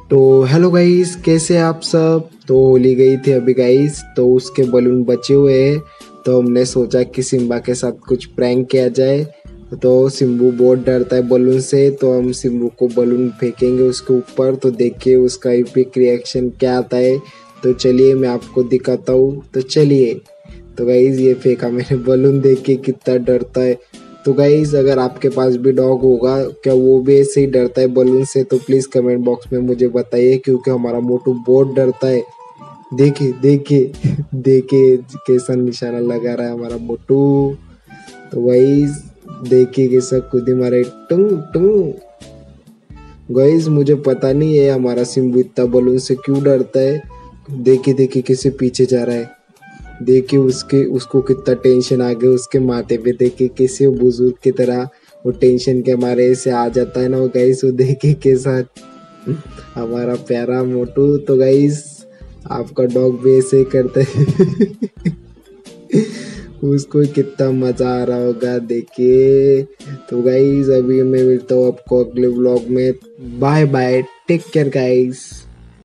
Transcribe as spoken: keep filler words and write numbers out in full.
तो hello guys, कैसे आप सब। तो होली गई थी अभी गाइस, तो उसके बलून बचे हुए हैं। तो हमने सोचा कि सिम्बा के साथ कुछ प्रैंक किया जाए। तो सिम्बू बहुत डरता है बलून से, तो हम सिम्बू को बलून फेंकेंगे उसके ऊपर, तो देखिए उसका इपिक रिएक्शन क्या आता है। तो चलिए मैं आपको दिखाता हूँ, तो चलिए। तो गाइज ये फेंका मैंने बलून, देख के कितना डरता है। तो गाइज अगर आपके पास भी डॉग होगा, क्या वो भी ऐसे ही डरता है बलून से, तो प्लीज कमेंट बॉक्स में मुझे बताइए, क्योंकि हमारा मोटू बहुत डरता है। देखिए देखिए देखिए कैसा निशाना लगा रहा है हमारा मोटू। तो गाइज देखिए कैसा खुद ही मारे, टुंग टुंग। गाइज मुझे पता नहीं है हमारा सिम्बू इतना बलून से क्यों डरता है। देखिए देखिए कैसे पीछे जा रहा है। देखिए उसके उसको कितना टेंशन आ गया उसके माथे पे। देखिए कैसे वो बुजुर्ग की तरह वो टेंशन के मारे से आ जाता है ना वो गाइस। वो देखिए के साथ हमारा प्यारा मोटू। तो गाइस आपका डॉग भी ऐसे ही करता है उसको कितना मजा आ रहा होगा देखिए। तो गाइस अभी मैं मिलता हूँ आपको अगले व्लॉग में। Bye bye, take care guys.